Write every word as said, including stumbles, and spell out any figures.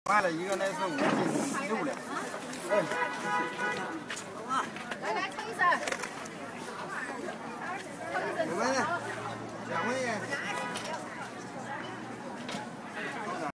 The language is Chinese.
卖了一个那是五斤六两。哎， 来来，称一声。 五块钱，两块钱。